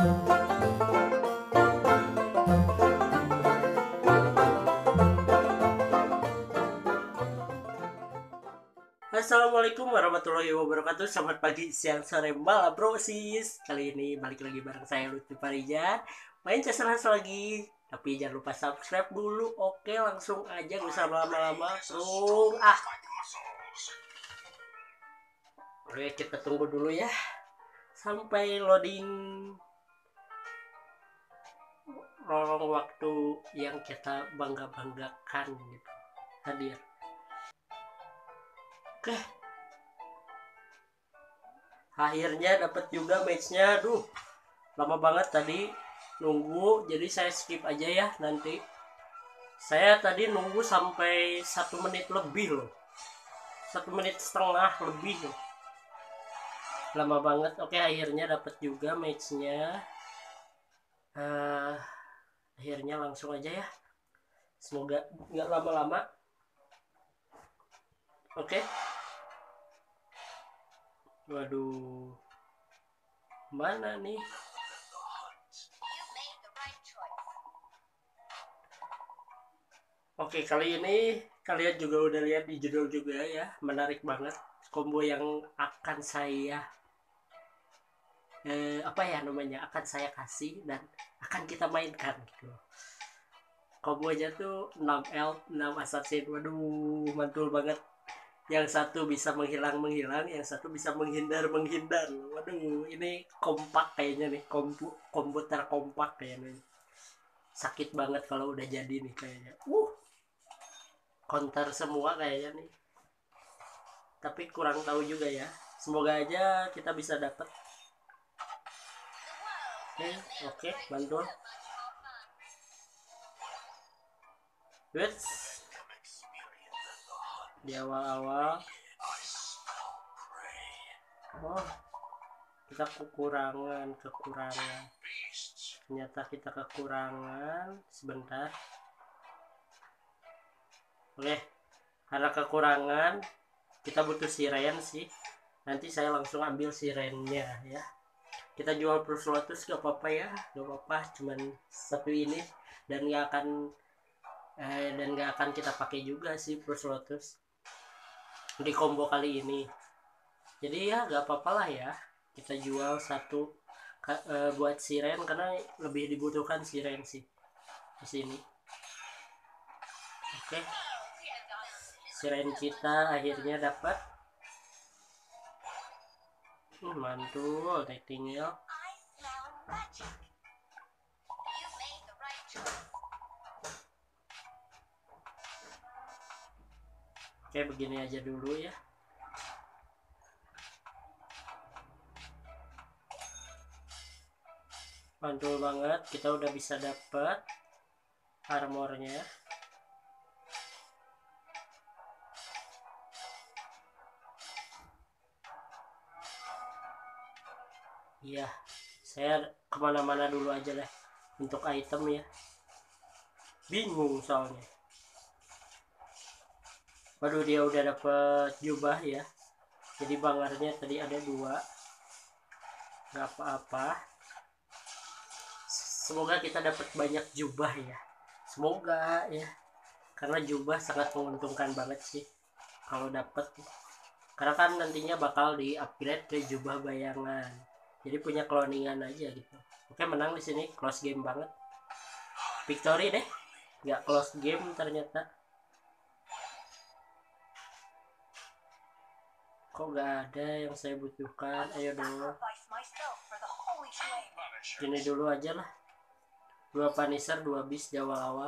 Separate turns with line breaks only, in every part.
Assalamualaikum warahmatullahi wabarakatuh. Selamat pagi, siang, sore, malam bro sis. Kali ini balik lagi bareng saya Lutfi Farijan. Main Chess lagi. Tapi jangan lupa subscribe dulu. Oke, langsung aja gak usah lama-lama. Oke, kita tunggu dulu ya sampai loading lorong waktu yang kita bangga-banggakan gitu hadir. Oke, akhirnya dapat juga matchnya. Aduh, lama banget tadi nunggu, jadi saya skip aja ya. Nanti saya tadi nunggu sampai 1 menit lebih loh, 1,5 menit lebih loh, lama banget. Oke, akhirnya dapat juga matchnya. Akhirnya langsung aja ya, semoga nggak lama-lama. Oke, waduh, mana nih? Oke, kali ini kalian juga udah lihat di judul juga ya, menarik banget combo yang akan saya akan saya kasih dan akan kita mainkan gitu. Kombonya tuh 6 elf 6 assassin. Waduh, mantul banget. Yang satu bisa menghilang, yang satu bisa menghindar. Waduh, ini kompak kayaknya nih, combo terkompak kayaknya. Sakit banget kalau udah jadi nih kayaknya. Counter semua kayaknya nih. Tapi kurang tahu juga ya. Semoga aja kita bisa dapat. Oke, mantul. Di awal-awal kita kekurangan, ternyata kita kekurangan. Sebentar. Oke, karena kekurangan kita butuh siren sih. Nanti saya langsung ambil sirennya ya. Kita jual Purse Lotus gak apa-apa ya, gak apa-apa, cuman satu ini dan gak akan kita pakai juga sih Purse Lotus di combo kali ini. Jadi ya gak apa-apa lah ya, kita jual satu buat siren karena lebih dibutuhkan siren sih di sini. Oke, siren kita akhirnya dapat. Mantul, tinggal. Oke, begini aja dulu ya. Mantul banget, kita udah bisa dapat armornya. Iya, saya kemana-mana dulu aja lah untuk item ya. Bingung soalnya. Waduh, dia udah dapet jubah ya. Jadi bangarnya tadi ada 2. Gak apa-apa. Semoga kita dapat banyak jubah ya. Semoga ya. Karena jubah sangat menguntungkan banget sih kalau dapat. Karena kan nantinya bakal di-upgrade ke jubah bayangan. Jadi punya cloningan aja gitu. Oke, menang di sini, close game banget. Victory deh. Gak close game ternyata. Kok gak ada yang saya butuhkan? Ayo dong. Gini dulu aja lah. 2 Punisher, 2 Beast di awal-awal.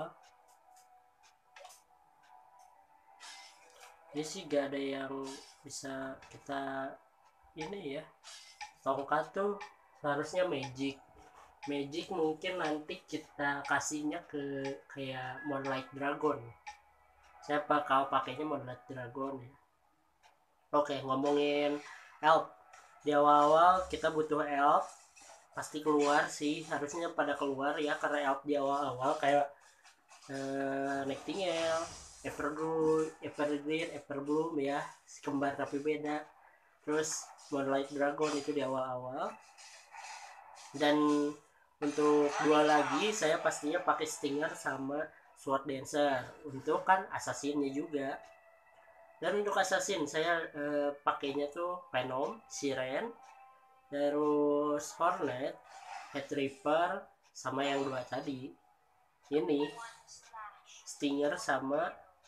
Ini sih gak ada yang bisa kita ini ya. Tongkat tuh seharusnya magic mungkin nanti kita kasihnya ke kayak Moonlight Dragon. Saya bakal pakainya Moonlight Dragon ya. Oke, ngomongin elf, di awal-awal kita butuh elf, pasti keluar sih, harusnya pada keluar ya, karena elf di awal-awal kayak Nightingale, Evergreen, Everbloom ya, kembar tapi beda. Terus Moonlight Dragon itu di awal-awal. Dan Untuk dua lagi saya pastinya pakai Stinger sama Sword Dancer untuk kan assassinnya juga. Dan untuk assassin saya pakainya tuh Venom, Siren, terus Hornet, Head Reaper, sama yang dua tadi ini Stinger sama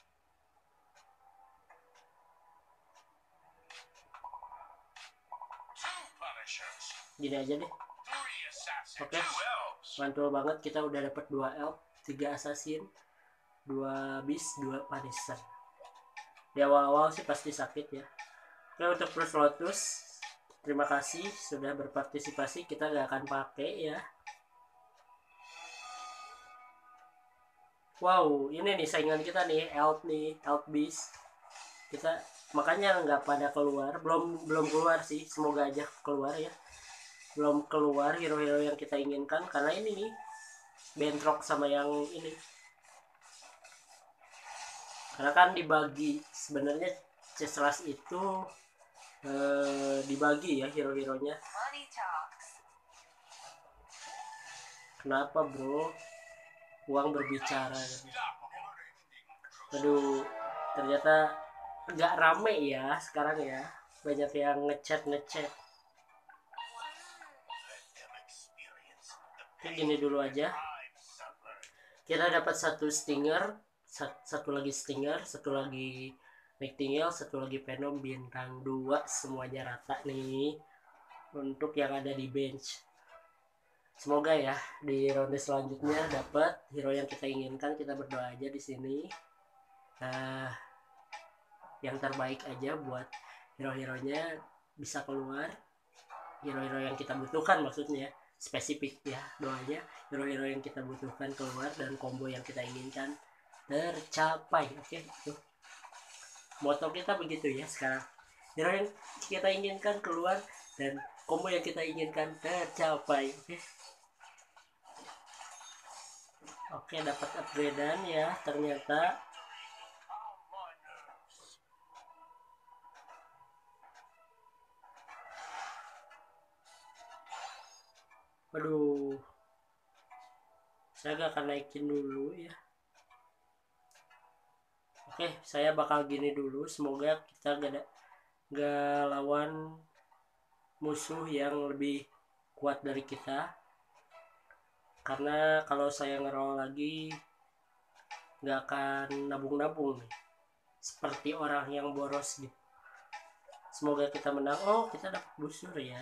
gini aja deh. Oke, mantul banget, kita udah dapat 2 elf, 3 assassin, 2 beast, 2 punisher. Di awal-awal sih pasti sakit ya. Oke, untuk Bruce Lotus terima kasih sudah berpartisipasi, kita gak akan pakai ya. Wow, ini nih saingan kita nih, elf beast. Kita makanya nggak pada keluar, belum keluar sih, semoga aja keluar ya. Belum keluar hero-hero yang kita inginkan karena ini nih bentrok sama yang ini. Karena kan dibagi sebenarnya Ceslas itu dibagi ya hero-heronya. Kenapa bro? Uang berbicara. Aduh, ternyata nggak rame ya sekarang ya. Banyak yang ngechat. Oke, gini dulu aja. Kita dapat satu Stinger, satu lagi Stinger, satu lagi Nightingale, satu lagi Venom bintang 2, semuanya rata nih untuk yang ada di bench. Semoga ya di ronde selanjutnya dapat hero yang kita inginkan. Kita berdoa aja di sini yang terbaik aja buat hero-heronya bisa keluar, hero-hero yang kita butuhkan, maksudnya spesifik ya doanya, hero-hero yang kita butuhkan keluar dan combo yang kita inginkan tercapai. Oke, tuh moto kita begitu ya sekarang, hero yang kita inginkan keluar dan combo yang kita inginkan tercapai. Oke, dapat upgradean ya ternyata. Waduh, saya gak akan naikin dulu ya. Oke, saya bakal gini dulu, semoga kita gak lawan musuh yang lebih kuat dari kita. Karena kalau saya ngeroll lagi gak akan nabung-nabung nih, seperti orang yang boros gitu. Semoga kita menang. Oh, kita dapat busur ya.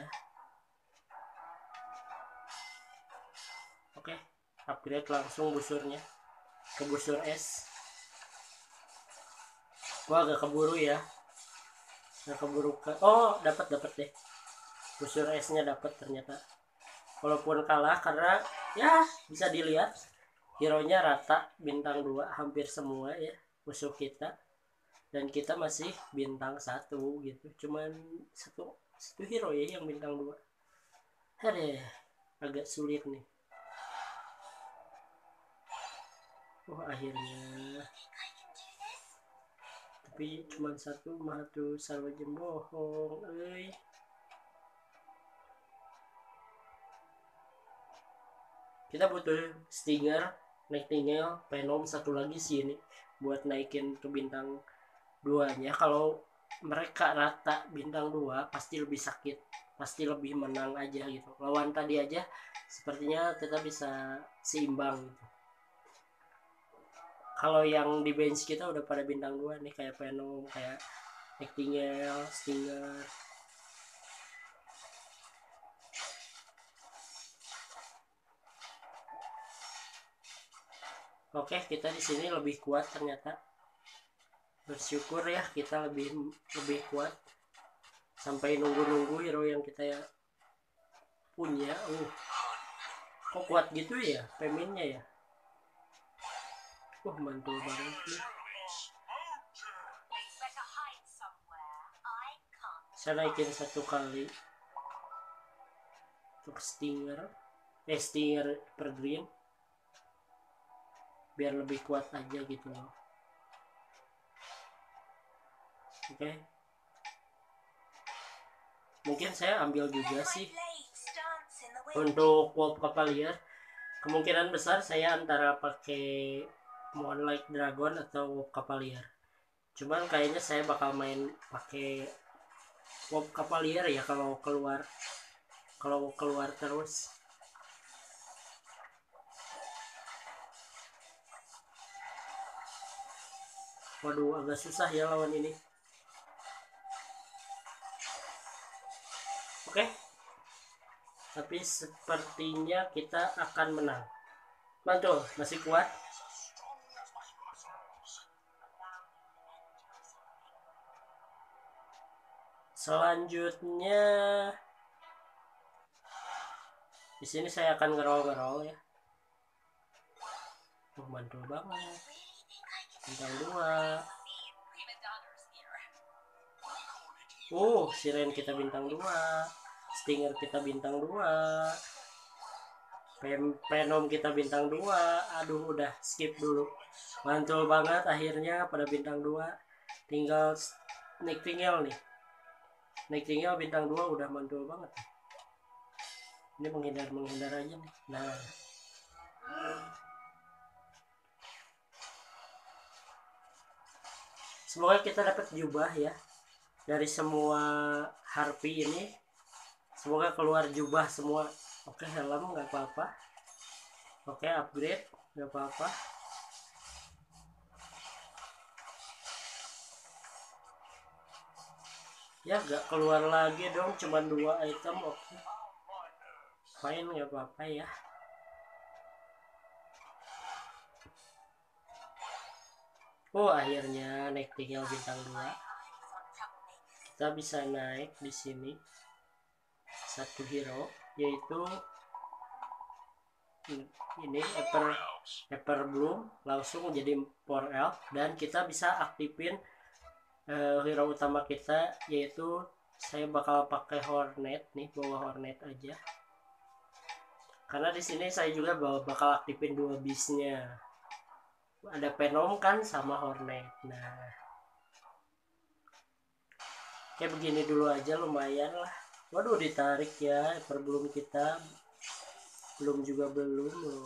Oke, upgrade langsung busurnya ke busur es. Wah, agak keburu ya. Agak keburu ke. Oh, dapat deh. Busur esnya dapat ternyata. Walaupun kalah karena ya bisa dilihat hero-nya rata bintang 2 hampir semua ya musuh kita, dan kita masih bintang 1 gitu. Cuman satu hero ya yang bintang 2. Aduh, agak sulit nih. Oh, akhirnya. Tapi cuma satu mah tuh sarwajem bohong, Kita butuh Stinger, Nightingale, Venom, satu lagi sih ini buat naikin ke bintang 2-nya. Kalau mereka rata bintang 2 pasti lebih sakit, pasti lebih menang aja gitu. Lawan tadi aja sepertinya kita bisa seimbang gitu. Kalau yang di bench kita udah pada bintang 2 nih, kayak Venom, kayak Nightingale, Stinger. Oke, kita di sini lebih kuat ternyata. Bersyukur ya kita lebih kuat. Sampai nunggu hero yang kita punya. Kok kuat gitu ya peminnya ya. Mantul banget nih. Saya naikin satu kali untuk Stinger per green biar lebih kuat aja gitu loh. Oke, mungkin saya ambil juga sih Untuk Wolf Cavalier kemungkinan besar saya antara pakai Moonlight Dragon atau Wolf Cavalier. Cuman kayaknya saya bakal main pakai Wolf Cavalier ya kalau keluar terus. Waduh, agak susah ya lawan ini. Oke. Tapi sepertinya kita akan menang. Mantul, masih kuat. Selanjutnya di sini saya akan ngerol ya. Mantul banget. Bintang 2. Siren kita bintang 2. Stinger kita bintang 2. Venom kita bintang 2. Aduh, udah skip dulu. Mantul banget akhirnya pada bintang 2. Tinggal Nightingale nih. Nightingale bintang 2 udah mantul banget. Ini menghindar aja nih. Nah. Semoga kita dapat jubah ya. Dari semua harpy ini semoga keluar jubah semua. Oke, helm nggak apa-apa. Oke, upgrade nggak apa-apa. Ya nggak keluar lagi dong, cuma 2 item. Oke, fine, nggak apa-apa ya. Akhirnya naik tinggal bintang 2. Kita bisa naik di sini satu hero, yaitu ini Hyper Bloom, langsung jadi Power Elf, dan kita bisa aktifin hero utama kita, yaitu saya bakal pakai Hornet nih, bawa Hornet aja karena di sini saya juga bakal aktifin 2 beastnya, ada Venom kan sama Hornet. Nah, kayak begini dulu aja lumayan lah. Waduh, ditarik ya Hyperbloom kita. Belum loh.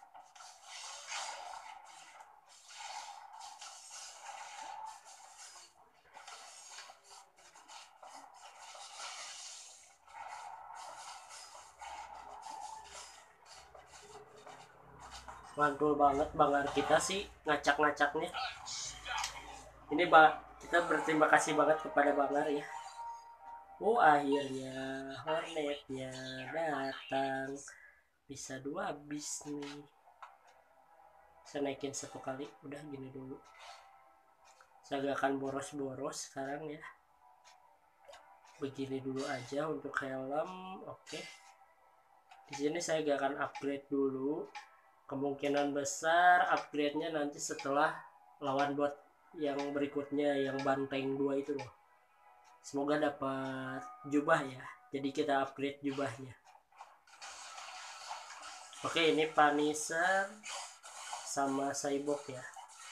Mantul banget Bangar kita sih ngacak-ngacaknya. Ini kita berterima kasih banget kepada Bangar ya. Akhirnya Hornetnya datang. Bisa 2 beast nih. Saya naikin 1 kali. Udah gini dulu. Saya gak akan boros-boros sekarang ya. Begini dulu aja untuk helm. Oke. Di sini saya gak akan upgrade dulu. Kemungkinan besar upgrade-nya nanti setelah lawan bot yang berikutnya, yang banteng 2 itu loh. Semoga dapat jubah ya. Jadi kita upgrade jubahnya. Oke, ini Punisher sama Cyborg ya.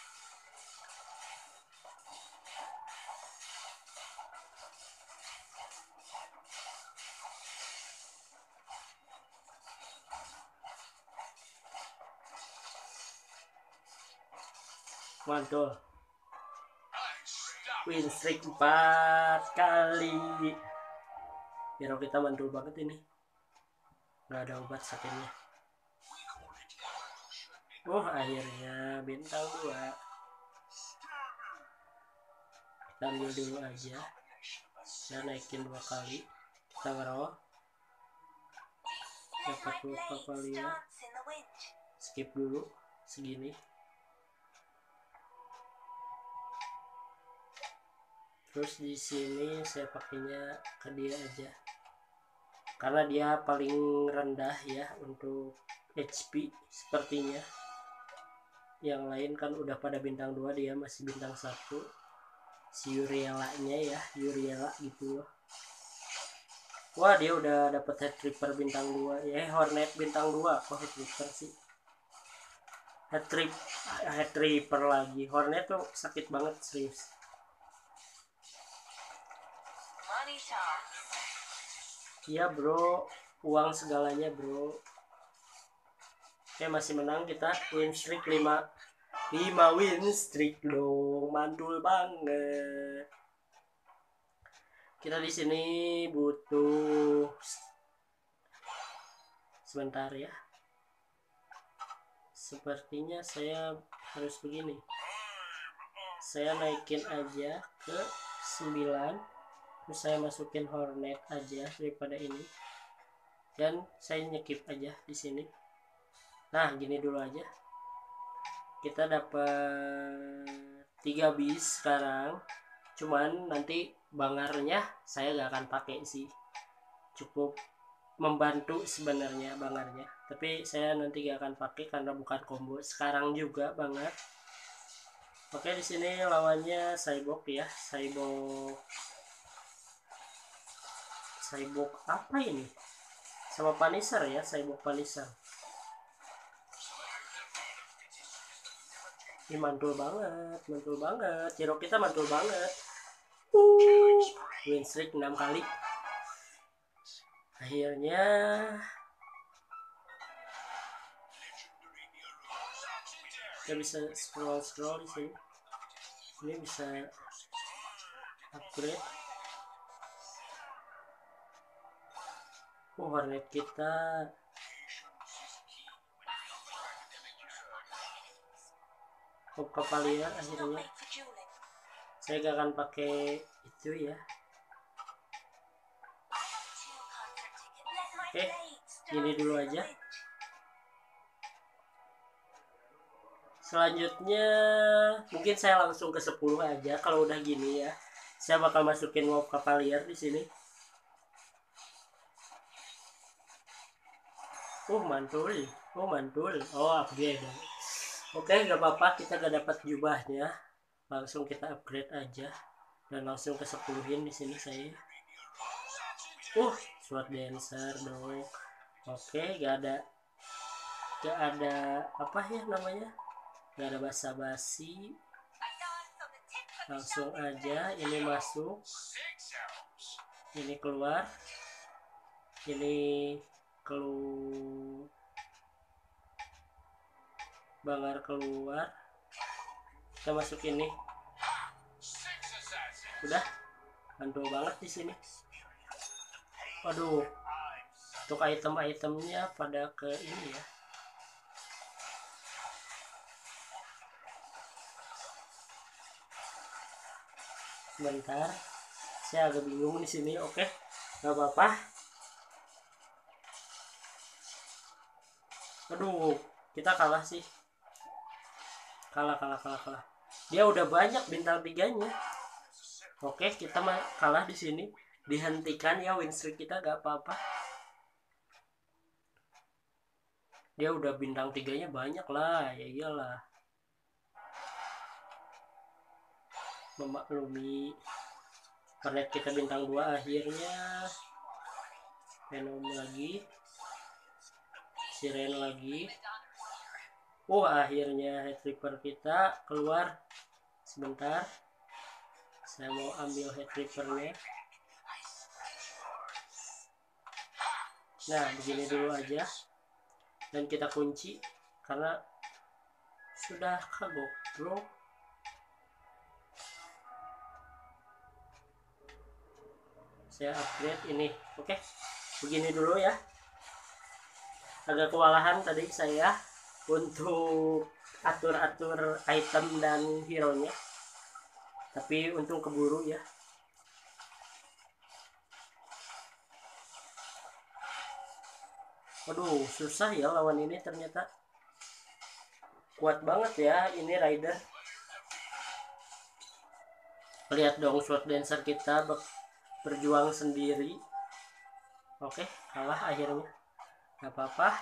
Mantul. Win streak 4 kali. Hero kita mantul banget ini. Gak ada obat sakitnya. Akhirnya bintang 2. Kita ambil dulu aja. Saya naikin 2 kali. Kita ngerol. Dapat 2 kali ya. Skip dulu segini. Terus di sini saya pakainya ke dia aja. Karena dia paling rendah ya untuk HP sepertinya. Yang lain kan udah pada bintang 2, dia masih bintang 1. Si Uriella-nya ya, Uriella gitu loh. Dia udah dapat Head Tripper bintang 2. Hornet bintang 2. Kok Head Tripper sih? Head Tripper lagi. Hornet tuh sakit banget serius. Iya bro, uang segalanya bro. Oke, masih menang kita, win streak 5 win streak dong, mantul banget. Kita di sini butuh sebentar ya. Sepertinya saya harus begini. Saya naikin aja ke 9. Terus saya masukin Hornet aja daripada ini. Dan saya nyekip aja di sini. Nah, gini dulu aja. Kita dapat 3 bis sekarang. Cuman nanti bangarnya saya gak akan pakai sih. Cukup membantu sebenarnya bangarnya. Tapi saya nanti gak akan pakai karena bukan combo sekarang juga banget. Oke, di sini lawannya Cyborg ya. Cyborg apa ini? Sama Punisher ya, Cyborg Punisher. Ini mantul banget. Hero kita mantul banget. Win streak 6 kali. Akhirnya kita bisa scroll di sini. Ini bisa upgrade. Hornet kita Cavalier akhirnya. Saya gak akan pakai itu ya. Oke, ini dulu aja. Selanjutnya mungkin saya langsung ke 10 aja. Kalau udah gini ya, saya bakal masukin Wolf Cavalier di sini. Mantul. Upgrade. Oke, nggak apa-apa, kita gak dapat jubahnya. Langsung kita upgrade aja dan langsung ke 10-in di sini saya. Sword Dancer dong. Oke, gak ada apa ya namanya? Gak ada basa-basi. Langsung aja ini masuk. Ini keluar. Ini bangar keluar. Kita masuk ini. Udah mantul banget di sini. Waduh, untuk item-itemnya pada ke ini ya. Sebentar, saya agak bingung di sini. Oke, nggak apa-apa. Aduh, kita kalah sih. Kalah. Dia udah banyak bintang 3-nya. Oke, kita kalah di sini. Dihentikan ya win streak kita, gak apa-apa. Dia udah bintang 3-nya banyak lah, ya iyalah. Memaklumi. Karena kita bintang 2 akhirnya. Venom lagi. Siren lagi. Akhirnya Head Reaper kita keluar. Sebentar, saya mau ambil Head Reaper-nya. Nah, begini dulu aja. Dan kita kunci karena sudah kagok bro. Saya upgrade ini. Oke, begini dulu ya. Agak kewalahan tadi saya untuk atur-atur item dan hero nya, tapi untung keburu ya. Waduh, susah ya lawan ini ternyata. Kuat banget ya ini Rider. Lihat dong, Sword Dancer kita berjuang sendiri. Oke, kalah akhirnya. Gak apa-apa.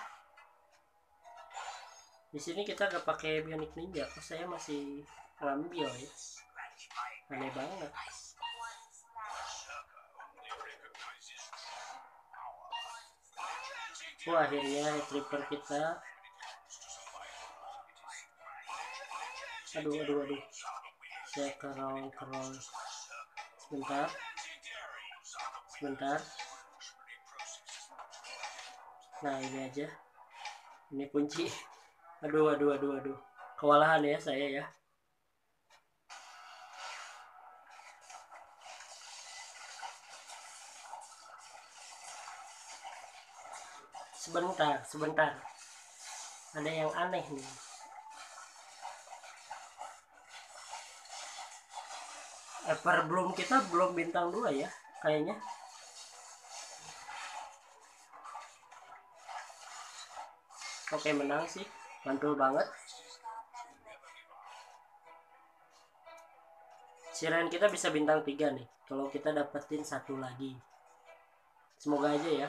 Di sini kita gak pakai Bionic Ninja. Kok saya masih ngambil ya? Aneh banget. Akhirnya Head Reaper kita. Aduh. Saya kerong. Sebentar. Nah ini aja, ini kunci. Aduh, kewalahan ya saya ya. Sebentar, ada yang aneh nih. Belum, kita belum bintang 2 ya kayaknya. Oke, menang sih, mantul banget. Siren kita bisa bintang 3 nih kalau kita dapetin satu lagi. Semoga aja ya.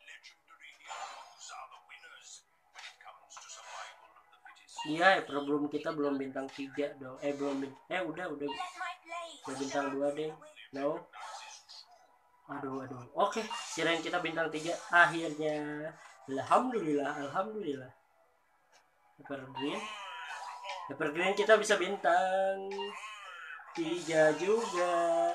Iya, problem kita belum bintang 3 dong. Udah bintang 2 deh. No. Aduh. Oke, siren kita bintang 3 akhirnya. Alhamdulillah. Evergreen kita bisa bintang 3 juga.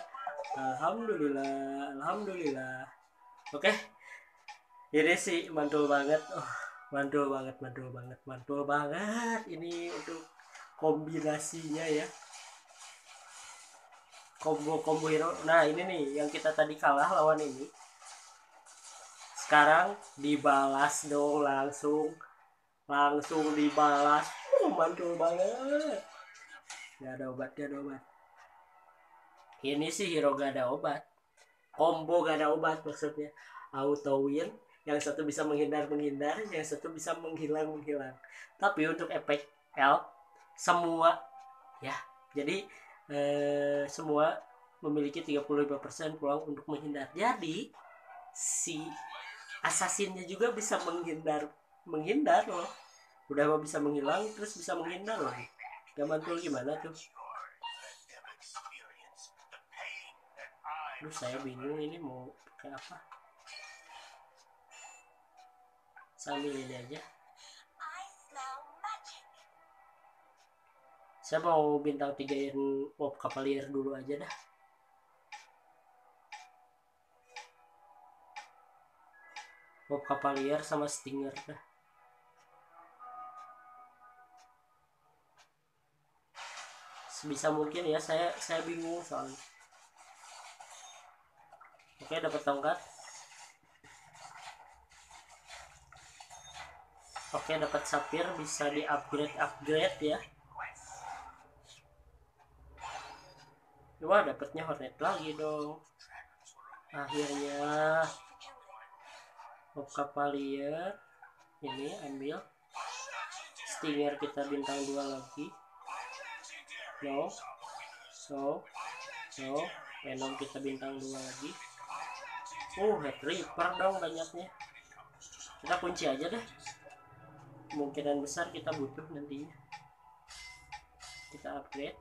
Alhamdulillah. Oke. Ini sih mantul banget. Mantul banget ini untuk kombinasinya ya. Combo hero. Nah, ini nih yang kita tadi kalah lawan ini. Sekarang dibalas dong, langsung dibalas. Mantul banget. Gak ada obat. Ini sih hero gak ada obat. Combo gak ada obat maksudnya. Auto win, yang satu bisa menghindar, yang satu bisa menghilang. Tapi untuk efek L semua ya. Jadi semua memiliki 35% peluang untuk menghindar. Jadi si asasinnya juga bisa menghindar loh. Udah bisa menghilang terus bisa menghindar loh. Gak mantul gimana tuh? Aduh, saya bingung ini mau pakai apa. Sambil ini aja. Saya mau bintang 3-in Mob Cavalier dulu aja dah. Mob Cavalier sama Stinger dah. Sebisa mungkin ya, saya bingung soalnya. Oke, dapat tongkat. Oke, dapat sapphire, bisa di upgrade ya. Wah, dapatnya Hornet lagi dong. Akhirnya Mob Cavalier ini ambil. Stinger kita bintang 2 lagi. No. Venom kita bintang 2 lagi. Head Reaper dong banyaknya. Kita kunci aja deh. Kemungkinan besar kita butuh nantinya. Kita upgrade.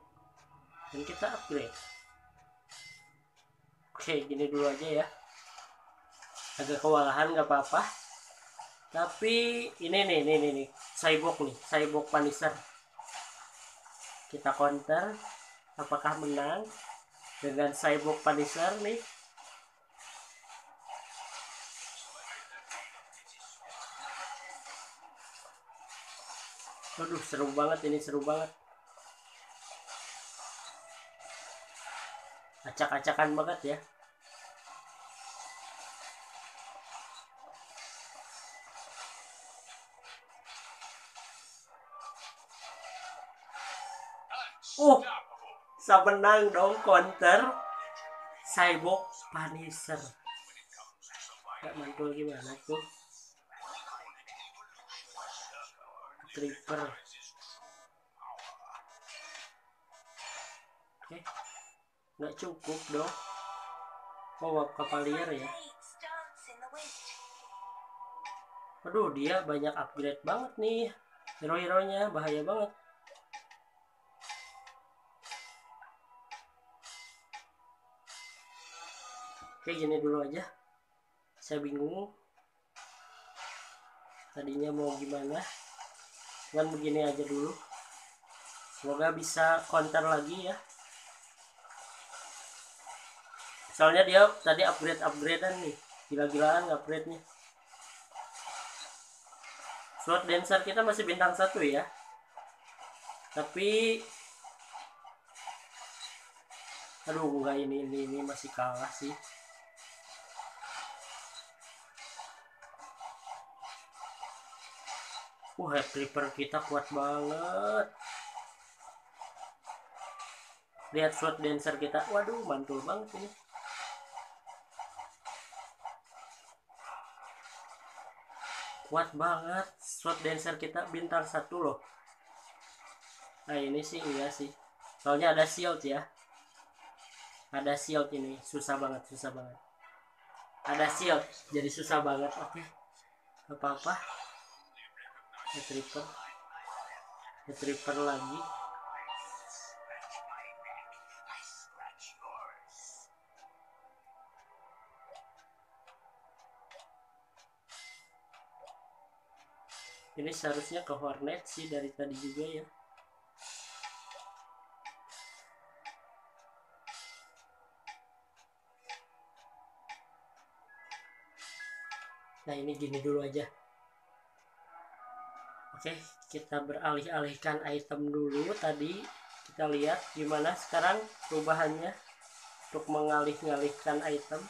Oke, gini dulu aja ya. Agak kewalahan gak apa-apa. Tapi ini nih. Cyborg Punisher. Kita counter. Apakah menang dengan Cyborg Punisher nih? Aduh, seru banget. Acak-acakan banget ya. Bisa menang dong counter Cyborg Punisher. Gak mantul gimana tuh? Tripper. Oke. Gak cukup dong. Mob Cavalier ya. Aduh, dia banyak upgrade banget nih. Hero-heronya bahaya banget. Oke, gini dulu aja. Saya bingung. Tadinya mau gimana. Cuman begini aja dulu. Semoga bisa counter lagi ya. Soalnya dia tadi upgrade-upgradean nih. Gila-gilaan upgrade-nya. Sword Dancer kita masih bintang 1 ya, tapi aduh enggak, ini masih kalah sih. Head Tripper kita kuat banget. Lihat Sword Dancer kita, waduh mantul banget ini. Kuat banget Sword Dancer kita, bintang 1 loh. Nah ini sih enggak sih, soalnya ada shield ya, ada shield, ini susah banget ada shield jadi susah banget. Oke, apa-apa. Head Tripper lagi. Ini seharusnya ke Hornet sih dari tadi juga ya. Nah ini gini dulu aja. Oke, kita beralih-alihkan item dulu. Tadi kita lihat gimana sekarang perubahannya untuk mengalih-alihkan item.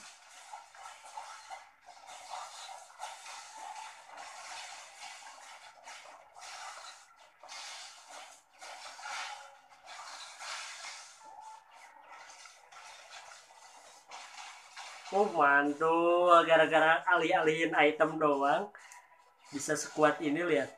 Mantul, gara-gara alih-alihin item doang bisa sekuat ini, lihat.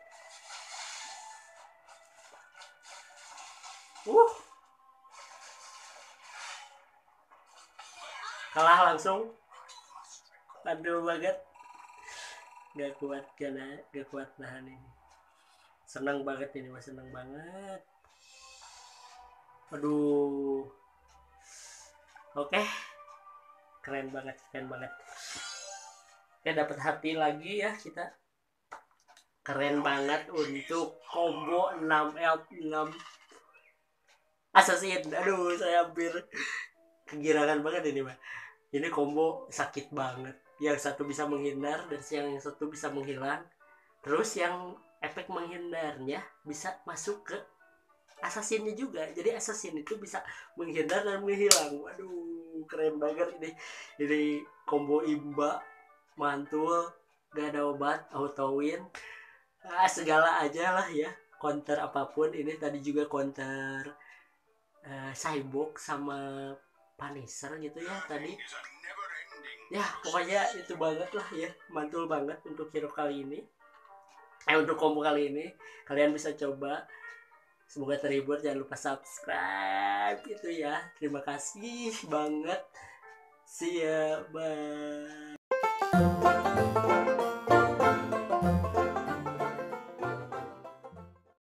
Kalah langsung. Aduh banget. Gak kuat nahan ini. Senang banget ini, mas, senang banget. Aduh. Oke. Keren banget. Oke, dapat hati lagi ya kita. Keren banget untuk combo 6 elf 6 assassin. Aduh, saya hampir kegirangan banget ini, Mbak. Ini combo sakit banget. Yang satu bisa menghindar dan yang satu bisa menghilang. Terus yang efek menghindarnya bisa masuk ke assassinnya juga. Jadi assassin itu bisa menghindar dan menghilang. Waduh, keren banget ini. Ini combo imba, mantul, gak ada obat, auto win. Segala aja lah ya, counter apapun. Ini tadi juga counter Cyborg sama Punisher gitu ya tadi ya. Pokoknya itu banget lah ya, mantul banget untuk hero kali ini, untuk combo kali ini. Kalian bisa coba, semoga terhibur. Jangan lupa subscribe itu ya. Terima kasih banget, see ya, bye.